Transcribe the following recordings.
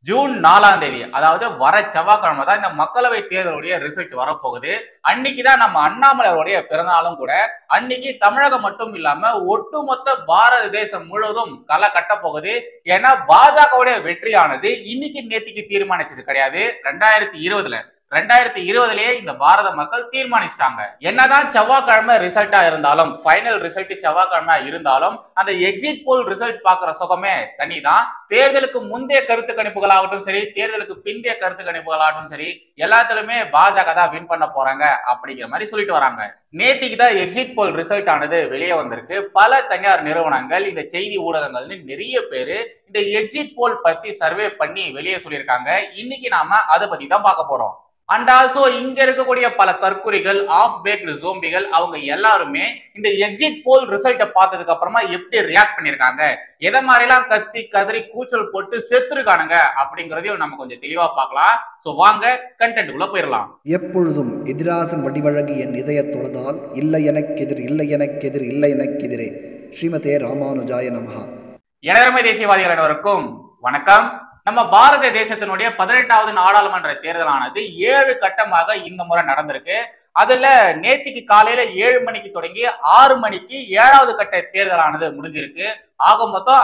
June 4ஆம் தேதி, அதாவது வர செவ்வாய்க்கிழமை தான் இந்த மக்களவை தேர்தலுடைய ரிசல்ட் வரப்போகுது. அன்னைக்குதான் நம்ம அண்ணாமலையோடைய பிறந்தநாளும் கூட. அன்னைக்கு தமிழகம் மட்டும் இல்லாம ஒட்டுமொத்த பாரத தேசம் முழுவதும் களை கட்ட போகுது. ஏன்னா பாஜகவுடைய வெற்றியானது இன்னைக்கு நேத்திக்கு தீர்மானிச்சது கிடையாது. 2020லயே இந்த பாரத மக்கள் தீர்மானிச்சிட்டாங்க. என்னதான் செவ்வாய்க்கிழமை ரிசல்ட்டா இருந்தாலும், ஃபைனல் ரிசல்ட் செவ்வாய்க்கிழமை இருந்தாலும், அந்த எக்ஸிட் போல் ரிசல்ட் பாக்குற சுகமே தனிதான். தேர்தலுக்கு முந்தைய கருத்து கணிப்புகளாகட்டும் சரி, தேர்தலுக்கு பிந்தைய கருத்து கணிப்புகளாகட்டும் சரி, எல்லாத்துலயுமே பாஜக தான் வின் பண்ண போறாங்க அப்படிங்கிற மாதிரி சொல்லிட்டு வராங்க. நேத்திக்கு தான் எக்ஸிட் போல் ரிசல்ட் ஆனது வெளியே வந்திருக்கு. பல தனியார் நிறுவனங்கள், இந்த செய்தி ஊடகங்கள்னு நிறைய பேரு இந்த எக்ஸிட் போல் பத்தி சர்வே பண்ணி வெளியே சொல்லியிருக்காங்க. இன்னைக்கு நாம அதை பத்தி தான் பார்க்க போறோம். அண்ட் ஆல்சோ இங்க இருக்கக்கூடிய பல தற்குறிகள், ஆஃப் பேக்டு ஜோம்பிகள், அவங்க எல்லாருமே இந்த எக்ஸிட் போல் ரிசல்ட்டை பார்த்ததுக்கு அப்புறமா எப்படி ரியாக்ட் பண்ணிருக்காங்க, எதை மாதிரிலாம் கத்தி கதறி கூச்சல் போட்டு செத்துருக்கானுங்க அப்படிங்கறதையும் நம்ம கொஞ்சம் தெளிவா பார்க்கலாம். சோ வாங்க கண்டென்ட் உள்ள போயிடலாம். எப்பொழுதும் எதிராசன் வடிவழகு என் இதய தொழுதால் இல்லை எனக்கெதிர் இல்லை எனக்கெதிர் இல்லை எனக்கெதிரே ஸ்ரீமதே ராமானுஜாய நமஹா. எனதருமை தேசியவாதிகள் அனைவருக்கும் வணக்கம். நம்ம பாரத தேசத்தினுடைய 18வது நாடாளுமன்ற தேர்தலானது 7 கட்டமாக இந்த முறை நடந்திருக்கு. அதுல நேத்திக்கு காலையில 7 மணிக்கு தொடங்கி 6 மணிக்கு 7வது கட்ட தேர்தலானது முடிஞ்சிருக்கு. ஆக மொத்தம்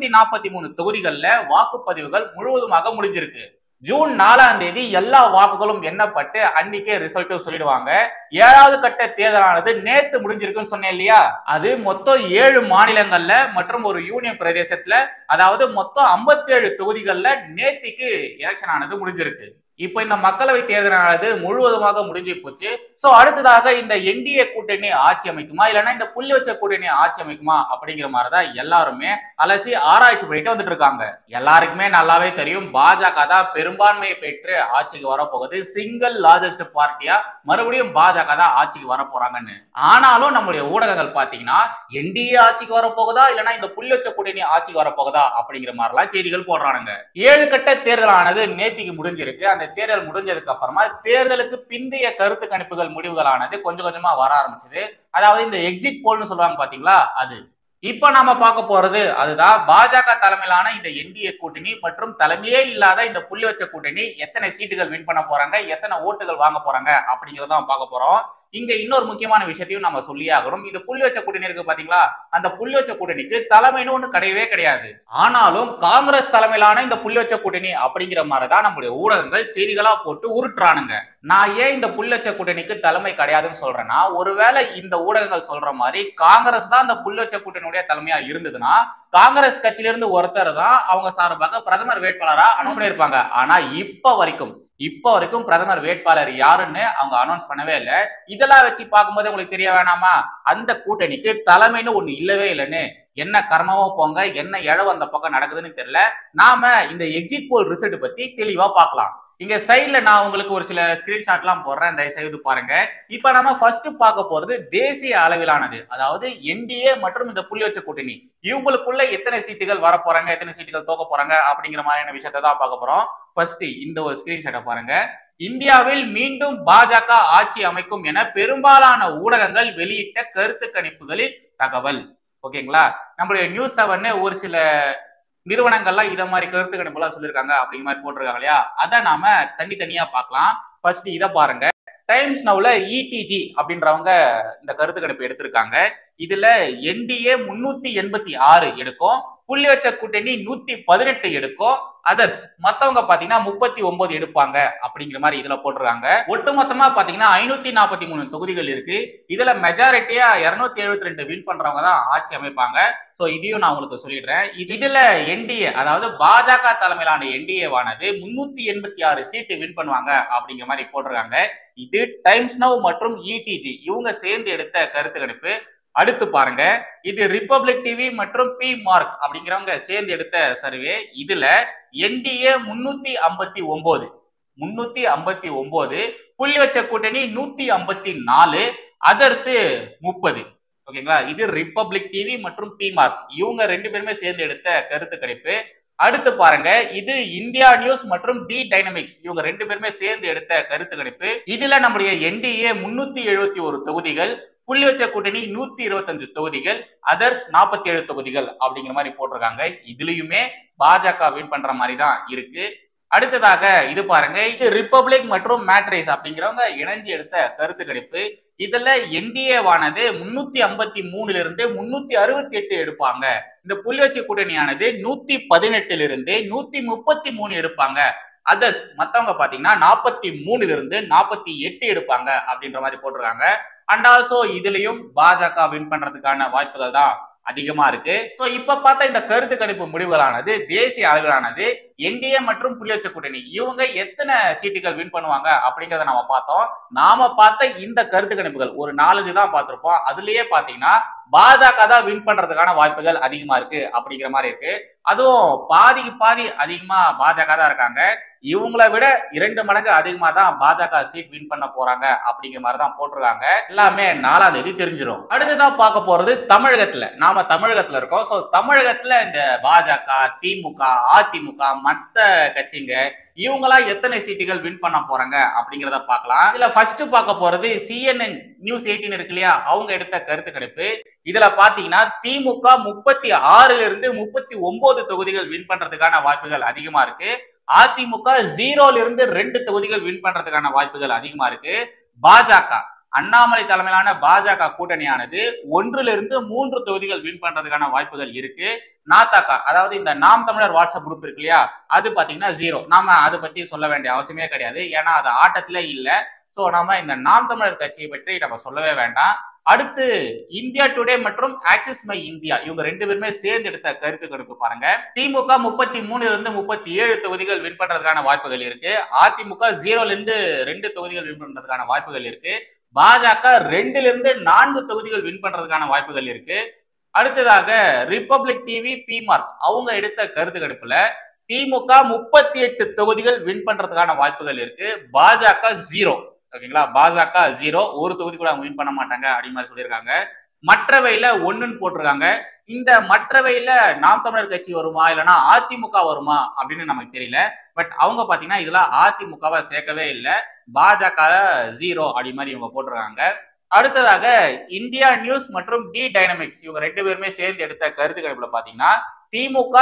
543 தொகுதிகள்ல வாக்குப்பதிவுகள் முழுவதுமாக முடிஞ்சிருக்கு. ஜூன் 4ஆம் தேதி எல்லா வாக்குகளும் எண்ணப்பட்டு அன்னைக்கே ரிசல்ட்டும் சொல்லிடுவாங்க. 7வது கட்ட தேர்தலானது நேத்து முடிஞ்சிருக்குன்னு சொன்னேன் இல்லையா, அது மொத்தம் 7 மாநிலங்கள்ல மற்றும் ஒரு யூனியன் பிரதேசத்துல, அதாவது மொத்தம் 57 தொகுதிகள்ல நேத்திக்கு எலெக்ஷன் ஆனது முடிஞ்சிருக்கு. இப்போ இந்த மக்களவை தேர்தலானது முழுவதுமாக முடிஞ்சு போச்சு. சோ அடுத்ததாக இந்த என்டிஏ கூட்டணி ஆட்சி அமைக்குமா, இல்லைன்னா இந்த புள்ளி வச்ச கூட்டணி ஆட்சி அமைக்குமா அப்படிங்கிற மாதிரிதான் எல்லாருமே அலசி ஆராய்ச்சி பண்ணிட்டு வந்துட்டு இருக்காங்க. எல்லாருக்குமே நல்லாவே தெரியும், பாஜக தான் பெரும்பான்மையை பெற்று ஆட்சிக்கு வரப்போகுது. சிங்கிள் லார்ஜஸ்ட் பார்ட்டியா மறுபடியும் பாஜக தான் ஆட்சிக்கு வர போறாங்கன்னு. ஆனாலும் நம்மளுடைய ஊடகங்கள் பாத்தீங்கன்னா என்டிஏ ஆட்சிக்கு வரப்போகுதா, இல்லைன்னா இந்த புள்ளி வச்ச கூட்டணி ஆட்சிக்கு வரப்போகுதா அப்படிங்கிற மாதிரிலாம் செய்திகள் போடுறானுங்க. 7 கட்ட தேர்தலானது நேத்திக்கு முடிஞ்சிருக்கு. அந்த தேர்தல் முடிஞ்சதுக்கு அப்புறமா தேர்தலுக்கு பிந்தைய கருத்து கணிப்புகள் முடிவுகளானது கொஞ்சம் கொஞ்சமா வர ஆரம்பிச்சது. அதாவது இந்த எக்ஸிட் போல்னு சொல்லுவாங்க பாத்தீங்களா, அது. இப்ப நாம பார்க்க போறது அதுதான். பாஜக தலைமையிலான இந்த என்டிஏ கூட்டணி மற்றும் தலைமையே இல்லாத இந்த புள்ளி வச்ச கூட்டணி எத்தனை சீட்டுகள் வின் பண்ண போறாங்க, எத்தனை ஓட்டுகள் வாங்க போறாங்க அப்படிங்கறத பார்க்க போறோம். இங்க இன்னொரு முக்கியமான விஷயத்தையும் நம்ம சொல்லியே ஆகணும். இந்த புள்ளி வச்ச கூட்டணி இருக்கு பாத்தீங்களா, அந்த புள்ளி வச்ச கூட்டணிக்கு தலைமைன்னு ஒண்ணு கிடையவே கிடையாது. ஆனாலும் காங்கிரஸ் தலைமையிலான இந்த புள்ளி வச்ச கூட்டணி அப்படிங்கிற மாதிரிதான் நம்முடைய ஊடகங்கள் செய்திகளா போட்டு உருட்டுறானுங்க. நான் ஏன் இந்த புள்ளி வச்ச கூட்டணிக்கு தலைமை கிடையாதுன்னு சொல்றேன்னா, ஒருவேளை இந்த ஊடகங்கள் சொல்ற மாதிரி காங்கிரஸ் தான் இந்த புள்ளி வச்ச கூட்டணியுடைய தலைமையா இருந்ததுன்னா, காங்கிரஸ் கட்சியில இருந்து ஒருத்தர் தான் அவங்க சார்பாக பிரதமர் வேட்பாளரா அனௌன்ஸ் பண்ணிருப்பாங்க. ஆனா இப்ப வரைக்கும் பிரதமர் வேட்பாளர் யாருன்னு அவங்க அனௌன்ஸ் பண்ணவே இல்லை. இதெல்லாம் வச்சு பார்க்கும்போது உங்களுக்கு தெரிய வேணாமா, அந்த கூட்டணிக்கு தலைமைன்னு ஒண்ணு இல்லவே இல்லைன்னு. என்ன கர்மமோ போங்க, என்ன இழவு அந்த பக்கம் நடக்குதுன்னு தெரியல. நாம இந்த எக்ஸிட் போல் ரிசல்ட் பத்தி தெளிவா பார்க்கலாம். இங்க சைட்ல நான் உங்களுக்கு ஒரு சில ஸ்கிரீன்ஷாட் எல்லாம் போடுறேன், தயவுசெய்து பாருங்க. இப்ப நம்ம ஃபர்ஸ்ட் பார்க்க போறது தேசிய அளவிலானது, அதாவது என்டிஏ மற்றும் இந்த புள்ளி வச்ச கூட்டணி இவங்களுக்குள்ள எத்தனை சீட்டுகள் வர போறாங்க, எத்தனை சீட்டுகள் தோக்க போறாங்க அப்படிங்கிற மாதிரியான விஷயத்தை தான் பார்க்க போறோம். ஃபர்ஸ்ட் இந்த ஒரு ஸ்கிரீன்ஷாட்டை பாருங்க. இந்தியாவில் மீண்டும் பாஜக ஆட்சி அமைக்கும் என பெரும்பாலான ஊடகங்கள் வெளியிட்ட கருத்து கணிப்புகளில் தகவல். ஓகேங்களா, நம்மளுடைய நியூஸ் 7 ஒரு சில நிறுவனங்கள்லாம் இத மாதிரி கருத்து கணிப்புலாம் சொல்லியிருக்காங்க அப்படிங்கிற மாதிரி போட்டிருக்காங்க இல்லையா, அதை நாம தனித்தனியா பார்க்கலாம். ஃபர்ஸ்ட் இதை பாருங்க. டைம்ஸ் நவுல இடிஜி அப்படின்றவங்க இந்த கருத்து கணிப்பு எடுத்திருக்காங்க. இதுல என்டிஏ 386 எடுக்கும், புள்ளி வச்ச கூட்டணி 118 எடுக்கும், அதர்ஸ் மத்தவங்க பாத்தீங்கன்னா 39 எடுப்பாங்க அப்படிங்கிற மாதிரி இதுல போட்டிருக்காங்க. ஒட்டுமொத்தமா பாத்தீங்கன்னா 543 தொகுதிகள் இருக்கு. இதுல மெஜாரிட்டியா 272 வின் பண்றவங்க தான் ஆட்சி அமைப்பாங்க. சோ இதையும் நான் உங்களுக்கு சொல்லிடுறேன். இதுல என்டிஏ, அதாவது பாஜக தலைமையிலான என்டிஏவானது 386 சீட்டு வின் பண்ணுவாங்க அப்படிங்கிற மாதிரி போட்டிருக்காங்க. இது டைம்ஸ் நவ் மற்றும் இடிஜி இவங்க சேர்ந்து எடுத்த கருத்து கணிப்பு. அடுத்து பாருங்க, இது ரிபப்ளிக் டிவி மற்றும் பி மார்க் அப்படிங்கிறவங்க சேர்ந்து எடுத்த சர்வே. இதுல என்டிஏ 359, புள்ளி வச்ச கூட்டணி 154, அதர்ஸ் 30. ஓகேங்களா, இது ரிபப்ளிக் டிவி மற்றும் பி மார்க் இவங்க 2 பேருமே சேர்ந்து எடுத்த கருத்து கணிப்பு. அடுத்து பாருங்க, இது இந்தியா நியூஸ் மற்றும் டி டைனமிக்ஸ் இவங்க 2 பேருமே சேர்ந்து எடுத்த கருத்து கணிப்பு. இதுல நம்முடைய என்டிஏ 371 தொகுதிகள், புள்ளி வச்ச கூட்டணி 125 தொகுதிகள், அதர்ஸ் 47 தொகுதிகள் அப்படிங்கிற மாதிரி போட்டிருக்காங்க. இதுலயுமே பாஜக வின் பண்ற மாதிரி தான் இருக்கு. அடுத்ததாக இது பாருங்க, இது ரிப்பப்ளிக் மற்றும் மேட்ரைஸ் அப்படிங்கிறவங்க இணைஞ்சு எடுத்த கருத்து கணிப்பு. இதுல என்டிஏவானது 353 இருந்து 368 எடுப்பாங்க. இந்த புள்ளிவச்சி கூட்டணியானது 118 இருந்து 133 எடுப்பாங்க. அதர்ஸ் மத்தவங்க பாத்தீங்கன்னா 43 இருந்து 48 எடுப்பாங்க அப்படின்ற மாதிரி போட்டிருக்காங்க. அண்ட் ஆல்சோ இதுலயும் பாஜக வின் பண்றதுக்கான வாய்ப்புகள் தான் அதிகமா இருக்கு. சோ இப்ப பார்த்தா இந்த கருத்து கணிப்பு முடிவுகளானது தேசிய அளவிலானது என்டிஏ மற்றும் புள்ளிவச்ச கூட்டணி இவங்க எத்தனை சீட்டுகள் வின் பண்ணுவாங்க அப்படிங்கறத நம்ம பார்த்தோம். நாம பார்த்த இந்த கருத்து கணிப்புகள் ஒரு 4-5 தான் பார்த்திருப்போம். அதுலயே பாத்தீங்கன்னா பாஜக தான் வின் பண்றதுக்கான வாய்ப்புகள் அதிகமா இருக்கு அப்படிங்கிற மாதிரி இருக்கு. அதுவும் பாதிக்கு பாதி அதிகமா பாஜக தான் இருக்காங்க. இவங்களை விட 2 மடங்கு அதிகமா தான் பாஜக சீட் வின் பண்ண போறாங்க அப்படிங்கிற மாதிரி தான் போட்டிருக்காங்க. எல்லாமே 4ஆம் தேதி தெரிஞ்சிடும். அடுத்ததான் பார்க்க போறது தமிழகத்துல. நாம தமிழகத்துல இருக்கோம். சோ தமிழகத்துல இந்த பாஜக, திமுக, அதிமுக, மற்ற கட்சிங்க இவங்களா எத்தனை சீட்டுகள் வின் பண்ண போறாங்க அப்படிங்கிறத பார்க்கலாம். இதுல ஃபர்ஸ்ட் பார்க்க போறது CNN நியூஸ் 18 இருக்கு இல்லையா, அவங்க எடுத்த கருத்து கணிப்பு. இதுல பாத்தீங்கன்னா திமுக 36 இருந்து 39 தொகுதிகள் வின் பண்றதுக்கான வாய்ப்புகள் அதிகமா இருக்கு. அதிமுக 0 இருந்து 2 தொகுதிகள் வின் பண்றதுக்கான வாய்ப்புகள் அதிகமா இருக்கு. பாஜக அண்ணாமலை தலைமையிலான பாஜக கூட்டணியானது 1 இருந்து 3 தொகுதிகள் வின் பண்றதுக்கான வாய்ப்புகள் இருக்கு. நாதக அதாவது இந்த நாம் தமிழர் வாட்ஸ்அப் குரூப் இருக்கு இல்லையா, அது பாத்தீங்கன்னா 0. நாம அதை பத்தி சொல்ல வேண்டிய அவசியமே கிடையாது. ஏன்னா அது ஆட்டத்திலே இல்ல. சோ நாம இந்த நாம் தமிழர் கட்சியை பற்றி நம்ம சொல்லவே வேண்டாம். அடுத்து இந்தியா டுடே மற்றும் ஆக்சிஸ் மை இந்தியா இவங்க 2 பேருமே சேர்ந்து எடுத்த கருத்து கணிப்பு பாருங்க. திமுக 33 இருந்து 37 தொகுதிகள் வின் பண்றதுக்கான வாய்ப்புகள் இருக்கு. அதிமுக 0 இருந்து 2 தொகுதிகள் வின் பண்றதுக்கான வாய்ப்புகள் இருக்கு. பாஜக 2 இருந்து 4 தொகுதிகள் வின் பண்றதுக்கான வாய்ப்புகள் இருக்கு. அடுத்ததாக ரிப்பப்ளிக் டிவி பிமார்க் அவங்க எடுத்த கருத்து கணிப்புல திமுக 38 தொகுதிகள் வின் பண்றதுக்கான வாய்ப்புகள் இருக்கு. பாஜக 0. ஓகேங்களா, பாஜக 0, ஒரு தொகுதி கூட அவங்க வின் பண்ண மாட்டாங்க அப்படின்னு மாதிரி சொல்லியிருக்காங்க. மற்றவையில 1ன்னு போட்டிருக்காங்க. இந்த மற்றவையில நாம் தமிழர் கட்சி வருமா இல்லைன்னா அதிமுக வருமா அப்படின்னு நமக்கு தெரியல. பட் அவங்க பாத்தீங்கன்னா இதுல அதிமுகவை சேர்க்கவே இல்லை. பாஜக 0 அப்படி மாதிரி இவங்க போட்டிருக்காங்க. அடுத்ததாக இந்தியா நியூஸ் மற்றும் டி டைனமிக்ஸ் இவங்க 2 பேருமே சேர்ந்து எடுத்த கருத்து கணிப்புல பாத்தீங்கன்னா திமுக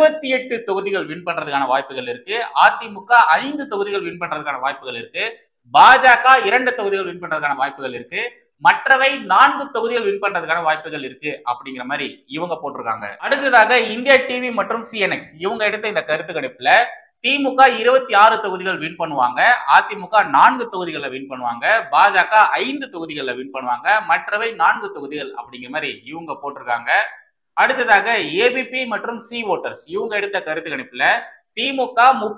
28 தொகுதிகள் வின் பண்றதுக்கான வாய்ப்புகள் இருக்கு. அதிமுக 5 தொகுதிகள் வின் பண்றதுக்கான வாய்ப்புகள் இருக்கு. பாஜக 2 தொகுதிகள் வின் பண்றதுக்கான வாய்ப்புகள் இருக்கு. மற்றவை 4 தொகுதிகள் வின் பண்றதுக்கான வாய்ப்புகள் இருக்கு அப்படிங்கிற மாதிரி இவங்க போட்டிருக்காங்க. அடுத்ததாக இந்தியா டிவி மற்றும் சிஎன்எக்ஸ் இவங்க எடுத்த இந்த கருத்து கணிப்புல திமுக 26 தொகுதிகள் வின் பண்ணுவாங்க. அதிமுக 4 தொகுதிகளை வின் பண்ணுவாங்க. பாஜக 5 தொகுதிகளை வின் பண்ணுவாங்க. மற்றவை 4 தொகுதிகள் அப்படிங்கிற மாதிரி இவங்க போட்டிருக்காங்க. அடுத்ததாக ஏபிபி மற்றும் சி ஓட்டர்ஸ் இவங்க எடுத்த கருத்து கணிப்புல திமுக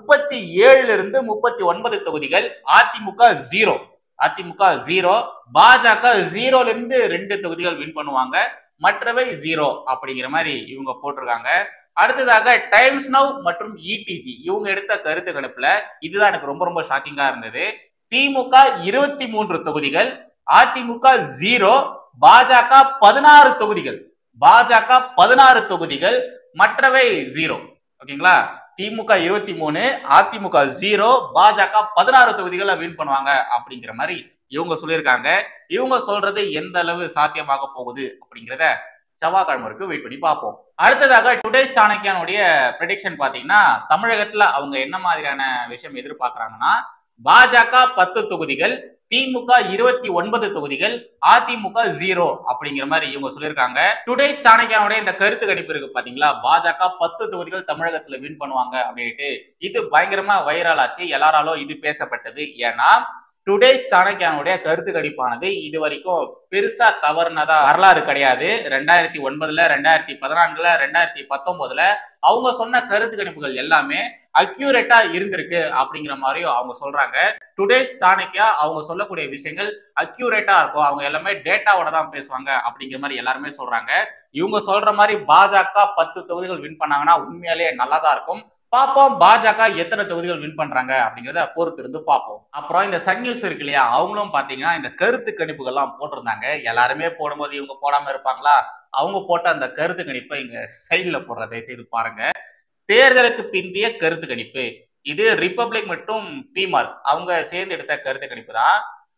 37 இருந்து 39 தொகுதிகள், அதிமுக 0. அதிமுக 0, பாஜக 0 இருந்து 2 தொகுதிகள் வின் பண்ணுவாங்க. மற்றவை 0 அப்படிங்கிற மாதிரி இவங்க போட்டிருக்காங்க. அடுத்ததாக டைம்ஸ் நவ் மற்றும் இடிஜி இவங்க எடுத்த கருத்து கணிப்புல இதுதான் எனக்கு ரொம்ப ரொம்ப ஷாக்கிங்கா இருந்தது. திமுக 23 தொகுதிகள், அதிமுக 0, பாஜக 16 தொகுதிகள். பாஜக 16 தொகுதிகள், மற்றவை 0. ஓகேங்களா, திமுக 23, அதிமுக 0, பாஜக 16 தொகுதிகளை வின் பண்ணுவாங்க அப்படிங்கிற மாதிரி இவங்க சொல்லியிருக்காங்க. இவங்க சொல்றது எந்த அளவு சாத்தியமாக போகுது அப்படிங்கிறத செவ்வாய்க்கிழமை வரைக்கும் வெயிட் பண்ணி பார்ப்போம். அடுத்ததாக டுடேஸ் சாணக்கியானுடைய ப்ரெடிக்ஷன் பாத்தீங்கன்னா தமிழகத்துல அவங்க என்ன மாதிரியான விஷயம் எதிர்பார்க்கறாங்கன்னா பாஜக 10 தொகுதிகள், திமுக 29 தொகுதிகள், அதிமுக 0 அப்படிங்கிற மாதிரி இவங்க சொல்லியிருக்காங்க. டுடேஸ் சாணக்கியானுடைய இந்த கருத்து கணிப்பு இருக்கு பாத்தீங்களா, பாஜக 10 தொகுதிகள் தமிழகத்துல வின் பண்ணுவாங்க அப்படின்ட்டு இது பயங்கரமா வைரல் ஆச்சு. எல்லாராலும் இது பேசப்பட்டது. ஏன்னா டுடேஸ் சாணக்கியானுடைய கருத்து கணிப்பானது இது வரைக்கும் பெருசா தவறுனதா வரலாறு கிடையாது. 2009, 2014, 2019 அவங்க சொன்ன கருத்து கணிப்புகள் எல்லாமே அக்யூரேட்டா இருந்திருக்கு அப்படிங்கிற மாதிரியும் அவங்க சொல்றாங்க. டுடேஸ் சாணக்கியா அவங்க சொல்லக்கூடிய விஷயங்கள் அக்யூரேட்டா இருக்கும். அவங்க எல்லாமே டேட்டாவோட தான் பேசுவாங்க அப்படிங்கிற மாதிரி எல்லாருமே சொல்றாங்க. இவங்க சொல்ற மாதிரி பாஜக 10 தொகுதிகள் வின் பண்ணாங்கன்னா உண்மையாலே நல்லாதான் இருக்கும். பார்ப்போம் பாஜக எத்தனை தொகுதிகள் வின் பண்றாங்க அப்படிங்கிறத பொறுத்து இருந்து பார்ப்போம். அப்புறம் இந்த சன் நியூஸ் இருக்கு இல்லையா, அவங்களும் பாத்தீங்கன்னா இந்த கருத்து கணிப்புகள்லாம் போட்டிருந்தாங்க. எல்லாருமே போடும்போது இவங்க போடாம இருப்பாங்களா, அவங்க போட்ட அந்த கருத்து கணிப்பை இங்க சைட்ல போடுறதை செய்து பாருங்க. தேர்தலுக்கு பிந்திய கருத்து கணிப்பு இது ரிப்பப்ளிக் மற்றும் பிமார்க் அவங்க சேர்ந்து எடுத்த கருத்து கணிப்பு தான்.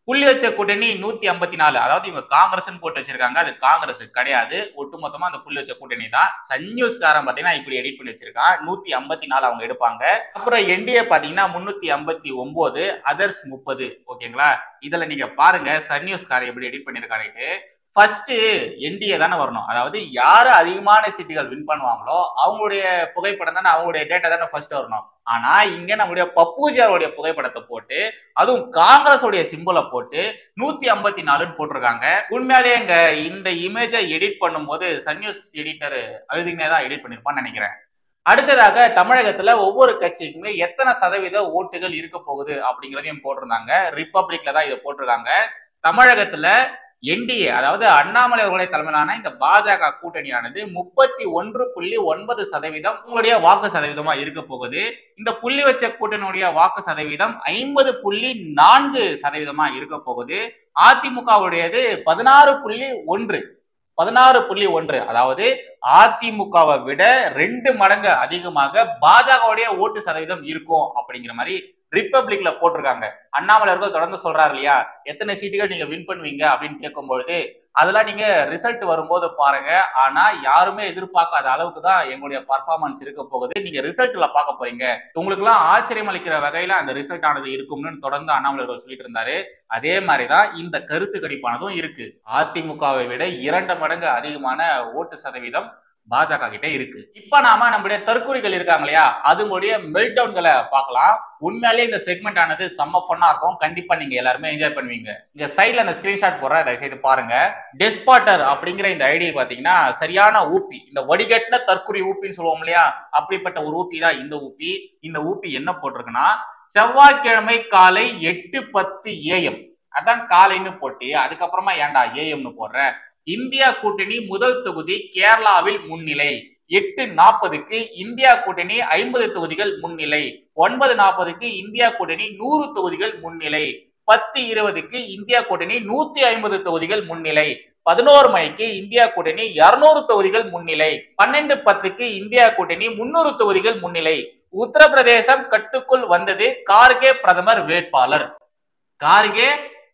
புள்ளி வச்ச கூட்டணி 154. அதாவது இவங்க காங்கிரஸ் போட்டு வச்சிருக்காங்க, அது காங்கிரஸ் கிடையாது. ஒட்டுமொத்தமா அந்த புள்ளி வச்ச கூட்டணி தான். சன் நியூஸ்காரன் பாத்தீங்கன்னா இப்படி எடிட் பண்ணி வச்சிருக்கான். 154 அவங்க எடுப்பாங்க. அப்புறம் என்டிஏ பாத்தீங்கன்னா 359, அதர்ஸ் 30. ஓகேங்களா? இதுல நீங்க பாருங்க சன் நியூஸ்காரன் எப்படி எடிட் பண்ணிருக்காரு. ஃபர்ஸ்ட் என்டிஏ தானே வரணும். அதாவது யாரு அதிகமான சீட்டுகள் வின் பண்ணுவாங்களோ அவங்களுடைய புகைப்படம் தானே, அவங்களுடைய டேட்டா தானே ஃபர்ஸ்ட் வரணும். ஆனா இங்க நம்முடைய பப்பூஜியாருடைய புகைப்படத்தை போட்டு, அதுவும் காங்கிரஸ் உடைய சிம்பலை போட்டு 154 போட்டிருக்காங்க. உண்மையாலேயே இங்க இந்த இமேஜை எடிட் பண்ணும்போது சன் நியூஸ் எடிட்டர் அழுதுமே தான் எடிட் பண்ணிருப்பான்னு நினைக்கிறேன். அடுத்ததாக தமிழகத்துல ஒவ்வொரு கட்சிக்குமே எத்தனை சதவீத ஓட்டுகள் இருக்க போகுது அப்படிங்கிறதையும் போட்டிருந்தாங்க. ரிப்பப்ளிக்ல தான் இதை போட்டிருக்காங்க. தமிழகத்துல என்டிஏ அதாவது அண்ணாமலை அவர்களுடைய தலைமையிலான இந்த பாஜக கூட்டணியானது 31.9% உங்களுடைய வாக்கு சதவீதமா இருக்க போகுது. இந்த புள்ளி வச்ச கூட்டணியுடைய வாக்கு சதவீதம் 50.4% இருக்க போகுது. அதிமுகவுடையது 16.1. அதாவது அதிமுகவை விட 2 மடங்கு அதிகமாக பாஜகவுடைய ஓட்டு சதவீதம் இருக்கும் அப்படிங்கிற மாதிரி ரிப்பப்ளிக்ல போட்டிருக்காங்க. அண்ணாமலை அவர்கள் தொடர்ந்து சொல்றாரு இல்லையா, எத்தனை சீட்டுகள் நீங்க வின் பண்ணுவீங்க அப்படின்னு கேட்கும்பொழுது அதெல்லாம் நீங்க ரிசல்ட் வரும்போது பாருங்க. ஆனா யாருமே எதிர்பார்க்காத அளவுக்கு தான் எங்களுடைய பர்ஃபார்மன்ஸ் இருக்க போகுது. நீங்க ரிசல்ட்ல பார்க்க போறீங்க. உங்களுக்கு எல்லாம் ஆச்சரியம் அளிக்கிற வகையில அந்த ரிசல்ட் ஆனது இருக்கும்னு தொடர்ந்து அண்ணாமலை அவர்கள் சொல்லிட்டு இருந்தாரு. அதே மாதிரிதான் இந்த கருத்து கணிப்பானதும் இருக்கு. அதிமுகவை விட 2 மடங்கு அதிகமான ஓட்டு சதவீதம் பாஜக கிட்ட இருக்கு. இப்ப நாம நம்முடைய தற்கொலைகள் இருக்காங்க இல்லையா, அதுங்களுடைய மெல்டவுன்களை பார்க்கலாம். உண்மையாலே இந்த செக்மெண்ட் ஆனது செம்ம ஃபன்னா இருக்கும். கண்டிப்பா நீங்க எல்லாருமே என்ஜாய் பண்ணுவீங்க. இங்க சைட்ல அந்த ஸ்கிரீன்ஷாட் போடுறேன், தயவு செய்து பாருங்க. டெஸ்பாட்டர் அப்படிங்கிற இந்த ஐடி பாத்தீங்கன்னா சரியான ஊப்பி, இந்த வடிகட்டின தற்கொலை ஊப்பின்னு சொல்லுவோம் இல்லையா, அப்படிப்பட்ட ஒரு ஊப்பி தான் இந்த ஊப்பி. இந்த ஊப்பி என்ன போட்டிருக்குன்னா, செவ்வாய்க்கிழமை காலை 8:10 AM, அதான் காலைன்னு போட்டு அதுக்கப்புறமா ஏன்டா ஏஎம்னு போடுற, இந்தியா கூட்டணி முதல் தொகுதி கேரளாவில் முன்னிலை, 8:40க்கு இந்தியா கூட்டணி 50 தொகுதிகள் முன்னிலை, 9:40க்கு இந்தியா கூட்டணி 100 தொகுதிகள் முன்னிலை, 10:20க்கு இந்தியா கூட்டணி 150 தொகுதிகள் முன்னிலை, 11 மணிக்கு இந்தியா கூட்டணி 200 தொகுதிகள் முன்னிலை, 12:10க்கு இந்தியா கூட்டணி 300 தொகுதிகள் முன்னிலை. உத்தரப்பிரதேசம் கட்டுக்குள் வந்தது, கார்கே பிரதமர் வேட்பாளர், கார்கே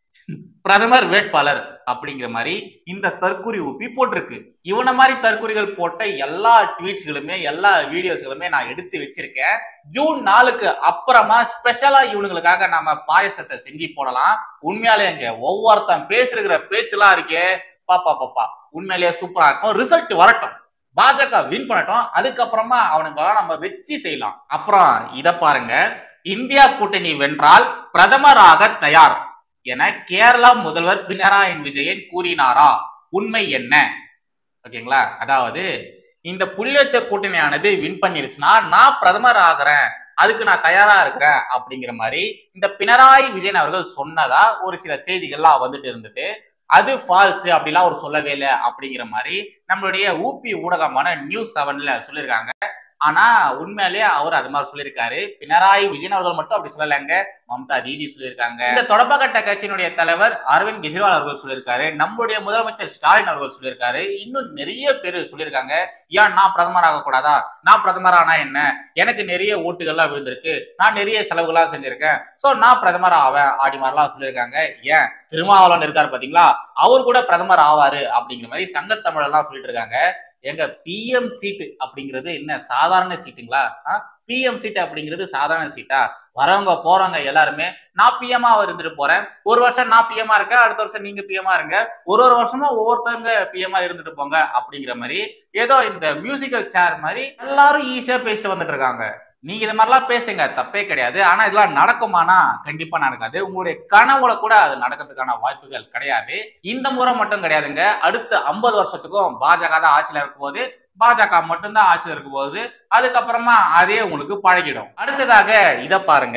பிரதமர் வேட்பாளர் அப்படிங்கிற மாதிரி இந்த தற்குறி ஊப்பி போட்டிருக்கு. இவன மாதிரி தற்குறிகள் போட்ட எல்லா ட்வீட்ஸ்களுமே எல்லா வீடியோஸ்களுமே நான் எடுத்து வச்சிருக்கேன். ஜூன் 4க்கு அப்புறமா ஸ்பெஷலா இவனுங்களுக்காக நாம பாயசத்தை செஞ்சு போடலாம். உண்மையாலே இங்க ஒவ்வொருத்தன் பேசுகிற பேச்செல்லாம் இருக்கே, பாப்பா உண்மையிலேயே சூப்பரா இருக்கும். ரிசல்ட் வரட்டும், பாஜக வின் பண்ணட்டும், அதுக்கப்புறமா அவனுங்களாம் நம்ம வச்சு செய்யலாம். அப்புறம் இத பாருங்க, இந்தியா கூட்டணி வென்றால் பிரதமராக தயார் என கேரளா முதல்வர் பினராயி விஜயன் கூறினாரா, உண்மை என்ன? ஓகேங்களா, அதாவது இந்த புள்ளிவச்ச கூட்டணியானது வின் பண்ணிருச்சுன்னா நான் பிரதமர் ஆகிறேன், அதுக்கு நான் தயாரா இருக்கிறேன் அப்படிங்கிற மாதிரி இந்த பினராயி விஜயன் அவர்கள் சொன்னதா ஒரு சில செய்திகள்லாம் வந்துட்டு இருந்தது. அது ஃபால்ஸ், அப்படிலாம் அவர் சொல்லவே இல்லை அப்படிங்கிற மாதிரி நம்மளுடைய ஊபி ஊடகமான நியூஸ் 7ல சொல்லியிருக்காங்க. ஆனா உண்மையிலேயே அவர் அது மாதிரி சொல்லியிருக்காரு. பினராயி விஜயன் அவர்கள் மட்டும் அப்படி சொல்லலைங்க, மம்தா தீதி சொல்லியிருக்காங்க, இந்த தொடர்பகட்ட கட்சியினுடைய தலைவர் அரவிந்த் கெஜ்ரிவால் அவர்கள் சொல்லியிருக்காரு, நம்முடைய முதலமைச்சர் ஸ்டாலின் அவர்கள் சொல்லியிருக்காரு, இன்னும் நிறைய பேர் சொல்லியிருக்காங்க. ஏன் நான் பிரதமர் ஆக கூடாதா, நான் பிரதமர் ஆனா என்ன, எனக்கு நிறைய ஓட்டுகள்லாம் விழுந்திருக்கு, நான் நிறைய செலவுகள்லாம் செஞ்சிருக்கேன், சோ நான் பிரதமர் ஆவேன் அப்படி மாதிரிலாம் சொல்லியிருக்காங்க. ஏன் திருமாவளவன் இருக்காரு பாத்தீங்களா, அவர் கூட பிரதமர் ஆவாரு அப்படிங்கிற மாதிரி சங்கத்தமிழ் எல்லாம் சொல்லிட்டு இருக்காங்க. எங்க பிஎம் சீட்டு அப்படிங்கிறது என்ன சாதாரண சீட்டுங்களா? பிஎம் சீட் அப்படிங்கிறது சாதாரண சீட்டா? வரவங்க போறவங்க எல்லாருமே நான் பிஎம்மா இருந்துட்டு போறேன், ஒரு வருஷம் நான் பிஎம்மா இருக்கேன், அடுத்த வருஷம் நீங்க பிஎம்மா இருங்க, ஒரு வருஷமா ஒவ்வொருத்தவங்க பிஎம்மா இருந்துட்டு போங்க அப்படிங்கிற மாதிரி ஏதோ இந்த மியூசிக்கல் சேர் மாதிரி எல்லாரும் ஈஸியா பேசிட்டு வந்துட்டு இருக்காங்க. நீங்க இது மாதிரிலாம் பேசுங்க, தப்பே கிடையாது. ஆனா இதெல்லாம் நடக்குமானா கண்டிப்பா நடக்காது. உங்களுடைய கனவுல கூட அது நடக்கிறதுக்கான வாய்ப்புகள் கிடையாது. இந்த முறை மட்டும் கிடையாதுங்க, அடுத்த 50 வருஷத்துக்கும் பாஜக தான் ஆட்சியில இருக்கும் போது, பாஜக மட்டும்தான் ஆட்சியில் இருக்கும் போது, அதுக்கப்புறமா அதே உங்களுக்கு பழகிடும். அடுத்ததாக இத பாருங்க,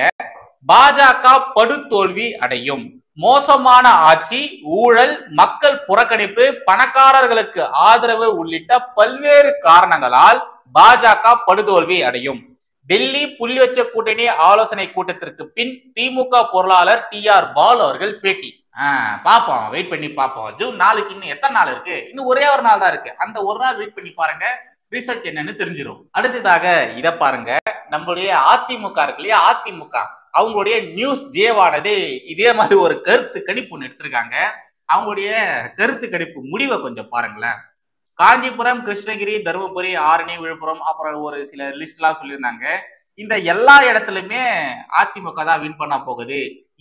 பாஜக படுதோல்வி அடையும், மோசமான ஆட்சி, ஊழல், மக்கள் புறக்கணிப்பு, பணக்காரர்களுக்கு ஆதரவு உள்ளிட்ட பல்வேறு காரணங்களால் பாஜக படுதோல்வி அடையும். டெல்லி புள்ளி வச்ச கூட்டணி ஆலோசனை கூட்டத்திற்கு பின் திமுக பொருளாளர் TR பாலு அவர்கள் பேட்டி. பாப்போம், வெயிட் பண்ணி பாப்போம். ஜூன் 4க்கு இன்னும் எத்தனை நாள் இருக்கு? இன்னும் ஒரே ஒரு நாள் தான் இருக்கு. அந்த ஒரு நாள் வெயிட் பண்ணி பாருங்க, ரிசல்ட் என்னன்னு தெரிஞ்சிடும். அடுத்ததாக இத பாருங்க, நம்மளுடைய அதிமுக இருக்கு இல்லையா, அதிமுக அவங்களுடைய நியூஸ் ஜேவானது இதே மாதிரி ஒரு கருத்து கணிப்பு ஒன்று எடுத்திருக்காங்க. அவங்களுடைய கருத்து கணிப்பு முடிவை கொஞ்சம் பாருங்களேன். காஞ்சிபுரம், கிருஷ்ணகிரி, தருமபுரி, ஆரணி, விழுப்புரம், அப்புறம் ஒரு சில லிஸ்ட் எல்லாம் சொல்லியிருந்தாங்க. இந்த எல்லா இடத்துலயுமே அதிமுக தான் வின் பண்ண போகுது.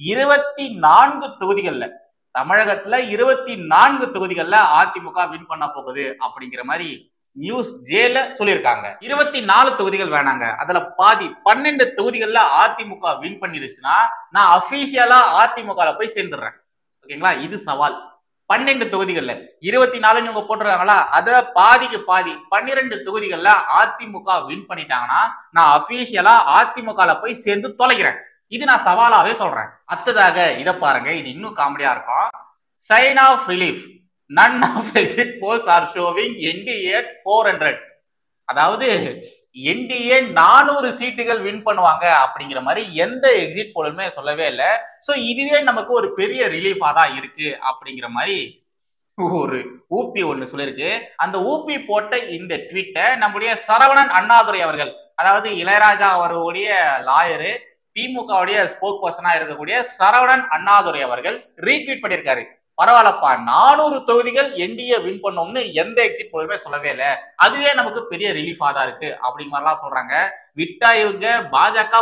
24 தொகுதிகள்ல, தமிழகத்துல 24 தொகுதிகள்ல அதிமுக வின் பண்ண போகுது அப்படிங்கிற மாதிரி நியூஸ் ஜேல சொல்லியிருக்காங்க. 24 தொகுதிகள் வேணாங்க, அதுல பாதி 12 தொகுதிகள்ல அதிமுக வின் பண்ணிருச்சுன்னா நான் அபிஷியலா அதிமுக போய் சேர்ந்துடுறேன். ஓகேங்களா? இது சவால். 12 தொகுதிகள்ல 24 இவங்க போட்டுருக்காங்களா, அதுல பாதிக்கு பாதி 12 தொகுதிகள்ல அதிமுக வின் பண்ணிட்டாங்கன்னா நான் அபிஷியலா அதிமுக போய் சேர்ந்து தொலைகிறேன். இது நான் சவாலாவே சொல்றேன். அடுத்ததாக இதை பாருங்க, இது இன்னும் காமெடியா இருக்கும். Sign of relief, none of exit polls are showing NDA at 400. அதாவது என்டிஏ 400 சீட்டுகள் வின் பண்ணுவாங்க அப்படிங்கிற மாதிரி எந்த எக்ஸிட் போலுமே சொல்லவே இல்லை. சோ இதுவே நமக்கு ஒரு பெரிய ரிலீஃபா தான் இருக்கு அப்படிங்கிற மாதிரி ஒரு ஊபி ஒண்ணு சொல்லிருக்கு. அந்த ஊபி போட்ட இந்த ட்வீட்டை நம்முடைய சரவணன் அண்ணாதுரை அவர்கள், அதாவது இளையராஜா அவர்களுடைய லாயரு, திமுகவுடைய ஸ்போக் பர்சனா இருக்கக்கூடிய சரவணன் அண்ணாதுரை அவர்கள் ரீட்வீட் பண்ணியிருக்காரு. பரவாயில்லப்பா, 400 தொகுதிகள் என்டிஏ வின் பண்ணோம்னு எந்த எக்ஸிட் போலுமே சொல்லவே இல்லை, அதுவே நமக்கு பெரிய ரிலீஃபா தான் இருக்கு அப்படிங்கிற மாதிரிலாம் சொல்றாங்க. விட்டா இவங்க பாஜக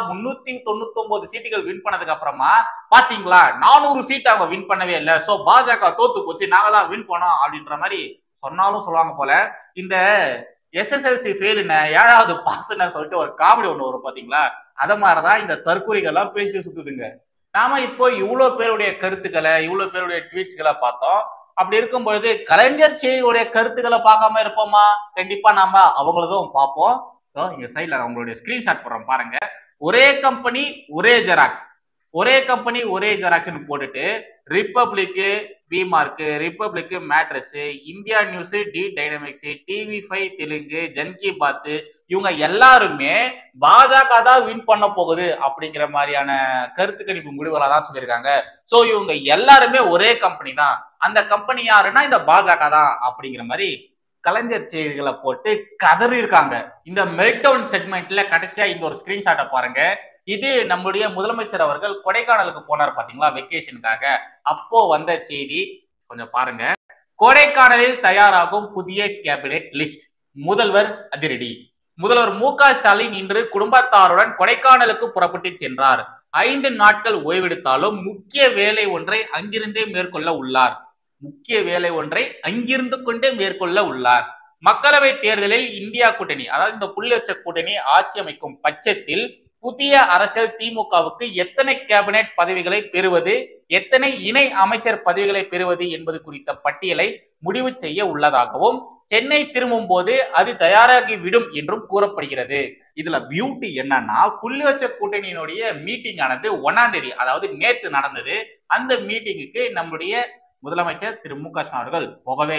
399 சீட்டுகள் வின் பண்ணதுக்கு அப்புறமா பாத்தீங்களா 400 சீட் அவங்க வின் பண்ணவே இல்லை, சோ பாஜக தோத்து போச்சு, நாங்க தான் வின் பண்ணோம் அப்படின்ற மாதிரி சொன்னாலும் சொல்லுவாங்க போல. இந்த எஸ்எஸ்எல்சி ஃபெயிலுன்னு 7வது பாஸ்ன்னு சொல்லிட்டு ஒரு காமெடி ஒண்ணு வரும் பாத்தீங்களா, அத மாதிரிதான் இந்த தற்கொலைகள்லாம் பேசி சுத்துதுங்க. நாம இப்போ இவ்வளவு பேருடைய கருத்துக்களை, இவ்வளவு பேருடைய ட்வீட்ஸ்களை பார்த்தோம். அப்படி இருக்கும் பொழுது கலைஞர் செய்தியுடைய கருத்துக்களை பார்க்காம இருப்போமா? கண்டிப்பா நாம அவங்களதும் பார்ப்போம். இங்க சைட்ல அவங்களுடைய ஸ்கிரீன்ஷாட் போடுறோம் பாருங்க. ஒரே கம்பெனி ஒரே ஜெராக்ஸ், ஒரே கம்பெனி ஒரே ஜெராக்ஸ்னு போட்டுட்டு Republic P Marq, Republic Matrize, India News, D Dynamics, TV5 Telugu, Jan Ki Baat, இவங்க எல்லாருமே பாஜக தான் வின் பண்ண போகுது அப்படிங்கிற மாதிரியான கருத்து கணிப்பு முடிவுகளா தான் சொல்லியிருக்காங்க. சோ இவங்க எல்லாருமே ஒரே கம்பெனி தான், அந்த கம்பெனி யாருன்னா இந்த பாஜக தான் அப்படிங்கிற மாதிரி கலைஞர் செய்திகளை போட்டு கதறி இருக்காங்க. இந்த மெல்டவுன் செக்மெண்ட்ல கடைசியா இந்த ஒரு ஸ்கிரீன்ஷாட்டை பாருங்க. இது நம்முடைய முதலமைச்சர் அவர்கள் கொடைக்கானலுக்கு போனார் பாத்தீங்களா வெக்கேஷனுக்காக, அப்போ வந்த செய்தி கொஞ்சம் பாருங்க. கொடைக்கானலில் தயாராகும் புதிய கேபினெட் லிஸ்ட், முதல்வர் அதிரடி. முதல்வர் மு.க. ஸ்டாலின் இன்று குடும்பத்தாருடன் கொடைக்கானலுக்கு புறப்பட்டு சென்றார். 5 நாட்கள் ஓய்வெடுத்தாலும் முக்கிய வேலை ஒன்றை அங்கிருந்தே மேற்கொள்ள உள்ளார். முக்கிய வேலை ஒன்றை அங்கிருந்து கொண்டே மேற்கொள்ள உள்ளார். மக்களவை தேர்தலில் இந்தியா கூட்டணி, அதாவது இந்த புள்ளி வச்ச கூட்டணி ஆட்சி அமைக்கும் பட்சத்தில் புதிய அரசியல் திமுகவுக்கு எத்தனை கேபினெட் பதவிகளை பெறுவது, எத்தனை இணை அமைச்சர் பதவிகளை பெறுவது என்பது குறித்த பட்டியலை முடிவு செய்ய உள்ளதாகவும், சென்னை திரும்பும் போது அது தயாராகி விடும் என்றும் கூறப்படுகிறது. இதுல பியூட்டி என்னன்னா, புள்ளி வச்ச கூட்டணியினுடைய மீட்டிங் ஆனது 1ஆம் தேதி, அதாவது நேற்று நடந்தது. அந்த மீட்டிங்குக்கு நம்முடைய முதலமைச்சர் திரு மு.க. ஸ்டாலின் அவர்கள் போகவே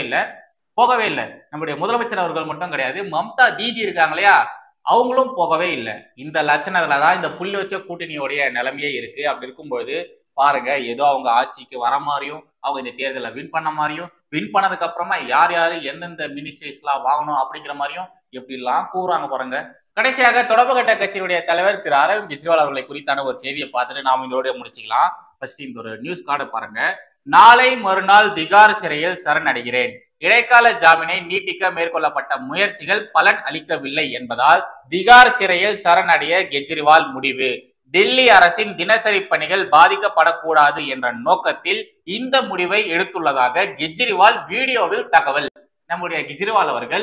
இல்லை. நம்முடைய முதலமைச்சர் அவர்கள் மட்டும் கிடையாது, மம்தா தீதி இருக்காங்க இல்லையா, அவங்களும் போகவே இல்லை. இந்த லட்சணத்துலதான் இந்த புள்ளி வச்ச கூட்டணியோடைய நிலைமையே இருக்கு. அப்படி இருக்கும்போது பாருங்க, ஏதோ அவங்க ஆட்சிக்கு வர மாதிரியும், அவங்க இந்த தேர்தலை வின் பண்ண மாதிரியும், வின் பண்ணதுக்கு அப்புறமா யார் யாரு எந்தெந்த மினிஸ்ட்ரிஸ் எல்லாம் வாங்கணும் அப்படிங்கிற மாதிரியும் எப்படி எல்லாம் கூறுறாங்க பாருங்க. கடைசியாக தொடர்புகட்ட கட்சியுடைய தலைவர் திரு அரவிந்த் கெஜ்ரிவால் அவர்களை குறித்தான ஒரு செய்தியை பார்த்துட்டு நாம இதோட முடிச்சுக்கலாம். ஃபர்ஸ்ட் இந்த ஒரு நியூஸ் கார்டு பாருங்க. நாளை மறுநாள் திகார் சிறையில் சரணடைகிறேன். இடைக்கால ஜாமீனை நீட்டிக்க மேற்கொள்ளப்பட்ட முயற்சிகள் பலன் அளிக்கவில்லை என்பதால் திகார் சிறையில் சரணடைய கெஜ்ரிவால் முடிவு. டெல்லி அரசின் தினசரி பணிகள் பாதிக்கப்படக்கூடாது என்ற நோக்கத்தில் இந்த முடிவை எடுத்துள்ளதாக கெஜ்ரிவால் வீடியோவில் தகவல். நம்முடைய கெஜ்ரிவால் அவர்கள்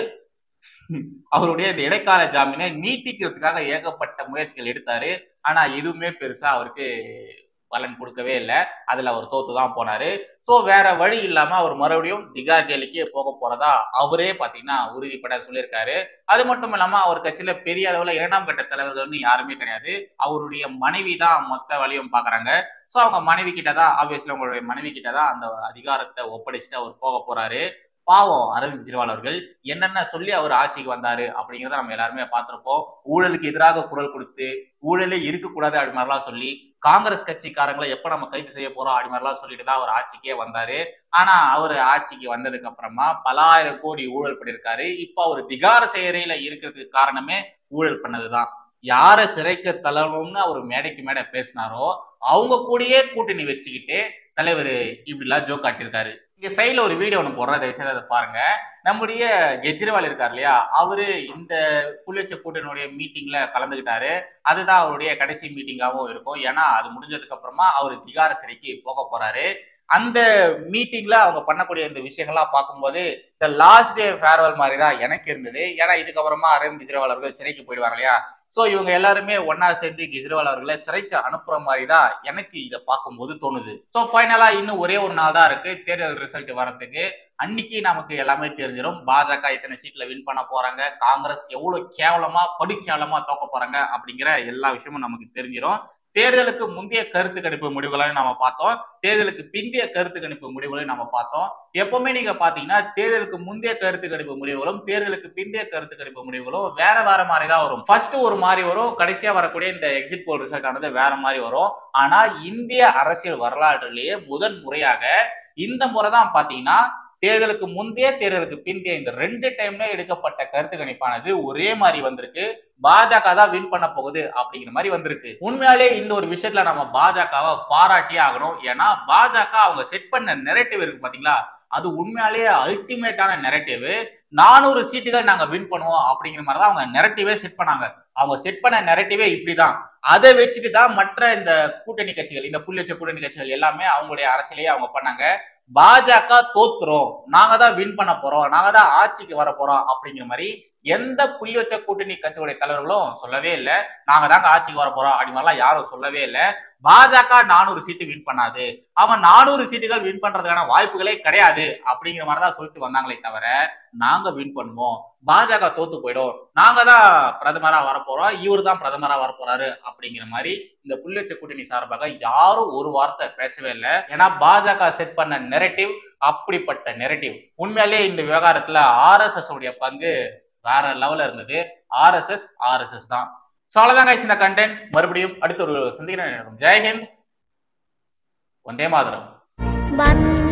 அவருடைய இந்த இடைக்கால ஜாமீனை நீட்டிக்கிறதுக்காக ஏகப்பட்ட முயற்சிகள் எடுத்தாரு. ஆனா எதுவுமே பெருசா அவருக்கு பலன் கொடுக்கவே இல்லை. அதுல அவர் தோத்துதான் போனாரு. சோ வேற வழி இல்லாம அவர் மறுபடியும் திகார் ஜெயிலுக்கே போக போறதா அவரே பாத்தீங்கன்னா உறுதிப்பட சொல்லியிருக்காரு. அது மட்டும் இல்லாம அவர் கட்சியில பெரிய அளவுல 2ஆம் கட்ட தலைவர்கள்னு யாருமே கிடையாது. அவருடைய மனைவி தான் மொத்த வழியும் பாக்குறாங்க. சோ அவங்க மனைவி கிட்டதான், ஆப்வியஸ்லி அவங்களுடைய மனைவி கிட்டதான் அந்த அதிகாரத்தை ஒப்படைச்சிட்டு அவர் போக போறாரு. பாவம் அரவிந்த் கெஜ்ரிவால் அவர்கள் என்னென்ன சொல்லி அவர் ஆட்சிக்கு வந்தாரு அப்படிங்கிறத நம்ம எல்லாருமே பார்த்திருப்போம். ஊழலுக்கு எதிராக குரல் கொடுத்து ஊழலே இருக்கக்கூடாது அப்படி மாதிரிலாம் சொல்லி காங்கிரஸ் கட்சிக்காரங்களை எப்ப நம்ம கைது செய்ய போறோம் அப்படி மாதிரிலாம் சொல்லிட்டு தான் அவர் ஆட்சிக்கே வந்தாரு. ஆனா அவர் ஆட்சிக்கு வந்ததுக்கு அப்புறமா பல ஆயிரம் கோடி ஊழல் பண்ணியிருக்காரு. இப்ப அவர் திகார் சிறையில இருக்கிறதுக்கு காரணமே ஊழல் பண்ணதுதான். யாரை சிறைக்கு தள்ளணும்னு அவர் மேடைக்கு மேடை பேசினாரோ அவங்க கூடயே கூட்டணி வச்சுக்கிட்டு தலைவர் இப்படிலாம் ஜோக் காட்டியிருக்காரு. இங்க சைட்ல ஒரு வீடியோ ஒன்று போடுற தயவுசெய்து அதை பாருங்க. நம்முடைய கெஜ்ரிவால் இருக்கார் இல்லையா, அவரு இந்த புலிவச்ச கூட்டணியுடைய மீட்டிங்ல கலந்துகிட்டாரு. அதுதான் அவருடைய கடைசி மீட்டிங்காகவும் இருக்கும். ஏன்னா அது முடிஞ்சதுக்கு அப்புறமா அவர் திகார சிறைக்கு போக போறாரு. அந்த மீட்டிங்ல அவங்க பண்ணக்கூடிய இந்த விஷயங்கள்லாம் பார்க்கும்போது இந்த லாஸ்ட் டே ஃபேர்வெல் மாதிரி தான் எனக்கு இருந்தது. ஏன்னா இதுக்கப்புறமா அரவிந்த் கெஜ்ரிவால் அவர்கள் சிறைக்கு போயிடுவாங்க இல்லையா, சோ இவங்க எல்லாருமே ஒன்னா சேர்ந்து கெஜ்ரிவால் அவர்களை சிறைக்கு அனுப்புற மாதிரி தான் எனக்கு இதை பார்க்கும்போது தோணுது. சோ ஃபைனலா இன்னும் ஒரே ஒரு நாள் தான் இருக்கு தேர்தல் ரிசல்ட் வரதுக்கு. அன்னைக்கு நமக்கு எல்லாமே தெரிஞ்சிடும். பாஜக எத்தனை சீட்ல வின் பண்ண போறாங்க, காங்கிரஸ் எவ்வளவு கேவலமா படுகேவலமா தோக்க போறாங்க அப்படிங்கிற எல்லா விஷயமும் நமக்கு தெரிஞ்சிடும். தேர்தலுக்கு முந்தைய கருத்து கணிப்பு முடிவுகளையும் நாம பார்த்தோம், தேர்தலுக்கு பிந்தைய கருத்து கணிப்பு முடிவுகளையும் நாம பார்த்தோம். எப்பவுமே நீங்க பாத்தீங்கன்னா தேர்தலுக்கு முந்தைய கருத்து கணிப்பு முடிவுகளும் தேர்தலுக்கு பிந்தைய கருத்து கணிப்பு முடிவுகளும் வேற வேற மாதிரி தான் வரும். ஃபர்ஸ்ட் ஒரு மாதிரி வரும், கடைசியா வரக்கூடிய இந்த எக்ஸிட் போல் ரிசல்ட் ஆனது வேற மாதிரி வரும். ஆனா இந்திய அரசியல் வரலாற்றிலேயே முதன் முறையாக இந்த முறை தான் பாத்தீங்கன்னா தேர்தலுக்கு முந்தைய தேர்தலுக்கு பிந்தைய இந்த 2 டைம்ல எடுக்கப்பட்ட கருத்து கணிப்பானது ஒரே மாதிரி வந்திருக்கு. பாஜக தான் வின் பண்ண போகுது அப்படிங்கிற மாதிரி வந்திருக்கு. உண்மையாலே இந்த ஒரு விஷயத்துல நம்ம பாஜகவை பாராட்டியே ஆகணும். ஏன்னா பாஜக அவங்க செட் பண்ண நெரேட்டிவ் இருக்கு பாத்தீங்களா, அது உண்மையாலேயே அல்டிமேட்டான நெரேட்டிவ். 400 சீட்டுகள் நாங்க வின் பண்ணுவோம் அப்படிங்கிற மாதிரி தான் அவங்க நெரேட்டிவே செட் பண்ணாங்க. அவங்க செட் பண்ண நெரேட்டிவே இப்படிதான். அதை வச்சுட்டு தான் மற்ற இந்த கூட்டணி கட்சிகள், இந்த புள்ளி வச்ச கூட்டணி கட்சிகள் எல்லாமே அவங்களுடைய அரசியலையே அவங்க பண்ணாங்க. பாஜக தோத்துரும், நாங்க தான் வின் பண்ண போறோம், நாங்க தான் ஆட்சிக்கு வர போறோம் அப்படிங்கிற மாதிரி எந்த புள்ளி வச்ச கூட்டணி கட்சிகளுடைய தலைவர்களும் சொல்லவே இல்லை. நாங்க தாங்க ஆட்சிக்கு வர போறோம் அப்படி மாதிரிலாம் யாரும் சொல்லவே இல்லை. பாஜக 400 சீட்டு வின் பண்ணாது, அவன் 400 சீட்டுகள் வின் பண்றதுக்கான வாய்ப்புகளே கிடையாது அப்படிங்கிற மாதிரிதான் சொல்லிட்டு வந்தாங்களே தவிர நாங்க வின் பண்ணுவோம், பாஜக தோத்து போயிடும், நாங்க தான் பிரதமரா வரப்போறோம், இவரு தான் பிரதமரா வரப்போறாரு அப்படிங்கிற மாதிரி இந்த புள்ளி வச்ச கூட்டணி சார்பாக யாரும் ஒரு வார்த்தை பேசவே இல்லை. ஏன்னா பாஜக செட் பண்ண நெரேட்டிவ் அப்படிப்பட்ட நெரேட்டிவ். உண்மையாலே இந்த விவகாரத்துல RSS உடைய பங்கு வேற லெவல்ல இருந்தது. RSS தான். சோ அவ்வளவுதான் கைஸ் இந்த கண்டென்ட். மறுபடியும் அடுத்த ஒரு சந்திக்கிறேன். ஜெய் ஹிந்த், வந்தே மாதரம்.